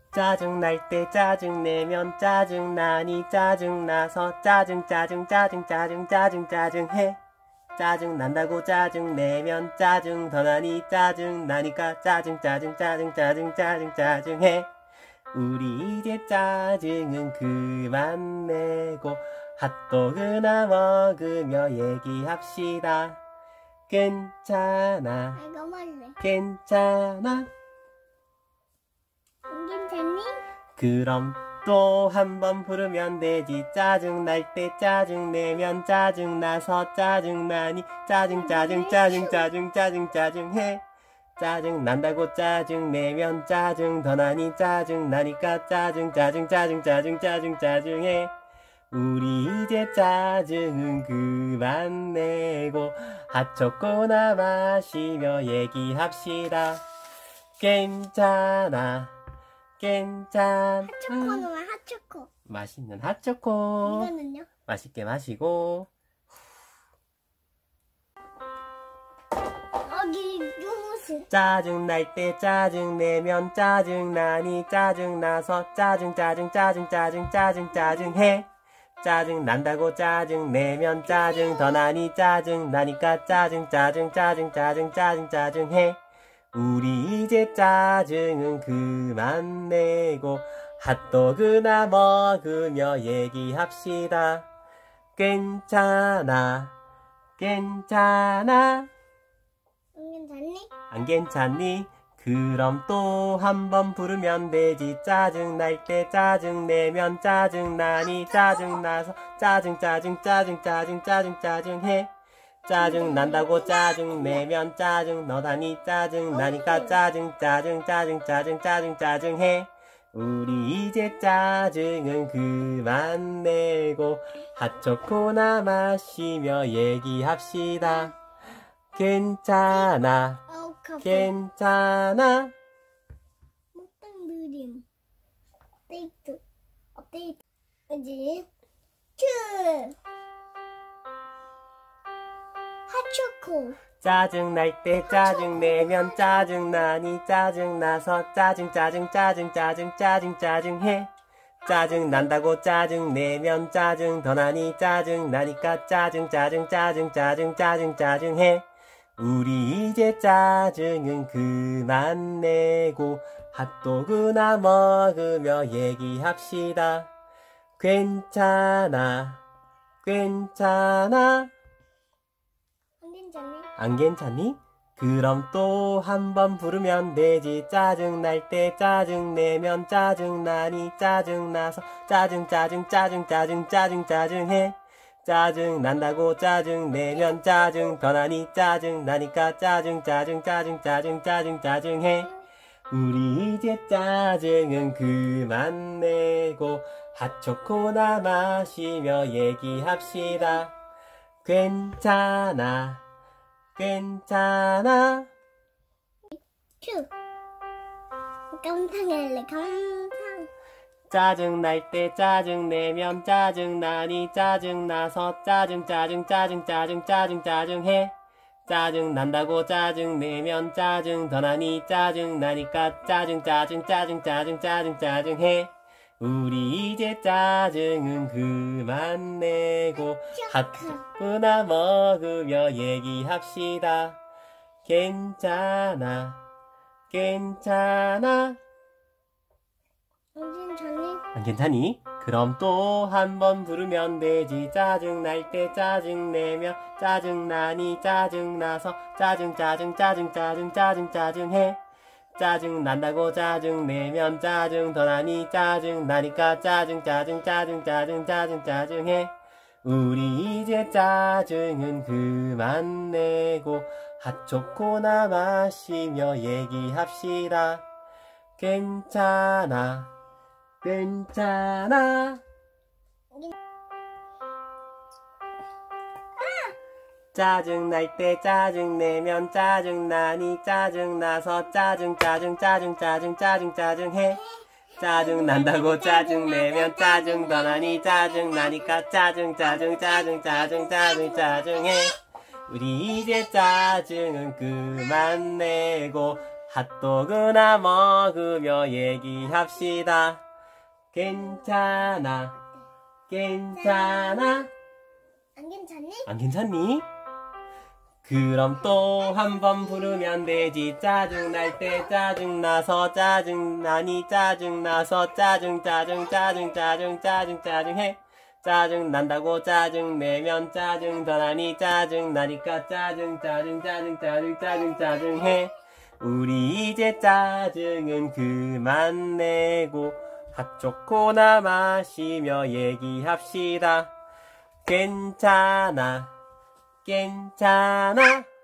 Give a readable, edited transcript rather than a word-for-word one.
짜증날 때 짜증내면 짜증나니 짜증나서 짜증해. 짜증난다고 짜증내면 짜증 더 나니 짜증나니까 짜증해. 우리 이제 짜증은 그만 내고 핫도그나 먹으며 얘기합시다. 괜찮아 이거 말래. 괜찮아. 괜찮니? 그럼 또 한 번 부르면 되지. 짜증날 때 짜증내면 짜증나서 짜증나니 짜증해. 짜증난다고 짜증내면 짜증 더 나니 짜증나니까 짜증해. 우리 이제 짜증은 그만 내고 핫초코나 마시며 얘기합시다. 괜찮아 핫초코는 왜 핫초코? 맛있는 핫초코. 이거는요? 맛있게 마시고. 여기 누구시? 짜증날 때 짜증내면 짜증나니 짜증나서 짜증해. 짜증난다고 짜증내면 짜증 더 나니 짜증나니까 짜증해. 우리 이제 짜증은 그만 내고 핫도그나 먹으며 얘기합시다. 괜찮아 괜찮니? 안 괜찮니? 그럼 또 한 번 부르면 되지. 짜증날 때 짜증내면 짜증나니 짜증나서 짜증해. 짜증난다고 짜증내면 짜증 너다니 짜증나니까 짜증해. 우리 이제 짜증은 그만 내고 핫초코나 마시며 얘기합시다. 괜찮아 먹방 느림. 업데이트 이제 핫초코. 짜증날 때 짜증내면 짜증나니 짜증나서 짜증해. 짜증난다고 짜증내면 짜증 더 나니 짜증나니까 짜증해. 우리 이제 짜증은 그만 내고 핫도그나 먹으며 얘기합시다. 괜찮아 안 괜찮니? 그럼 또 한 번 부르면 되지. 짜증날 때 짜증내면 짜증나니 짜증나서 짜증해. 짜증난다고 짜증내면 짜증 더 나니 짜증나니까 짜증해. 우리 이제 짜증은 그만 내고 핫초코나 마시며 얘기합시다. 괜찮아 감상 할래. 감상. 짜증날 때 짜증내면 짜증나니 짜증나서 짜증해. 짜증난다고 짜증내면 짜증 더 나니 짜증나니까 짜증해. 우리 이제 짜증은 그만 내고 핫도그나 먹으며 얘기합시다. 괜찮아 안 괜찮니? 그럼 또 한 번 부르면 되지. 짜증날 때 짜증내면 짜증나니 짜증나서 짜증해. 짜증난다고 짜증내면 짜증 더 나니 짜증나니까 짜증해. 우리 이제 짜증은 그만 내고 핫초코나 마시며 얘기합시다. 괜찮아 짜증날 때 짜증내면 짜증나니 짜증나서 짜증해. 짜증난다고 짜증내면 짜증 더 나니 짜증나니까 짜증해. 우리 이제 짜증은 그만 내고 핫도그나 먹으며 얘기합시다. 괜찮아, 괜찮아. 안 괜찮니? 안 괜찮니? 그럼 또 한 번 부르면 되지. 짜증날 때 짜증나서 짜증나니 짜증나서 짜증해. 짜증난다고 짜증내면 짜증 더 나니 짜증나니까 짜증해. 우리 이제 짜증은 그만 내고 핫초코나 마시며 얘기합시다. 괜찮아, 괜찮아.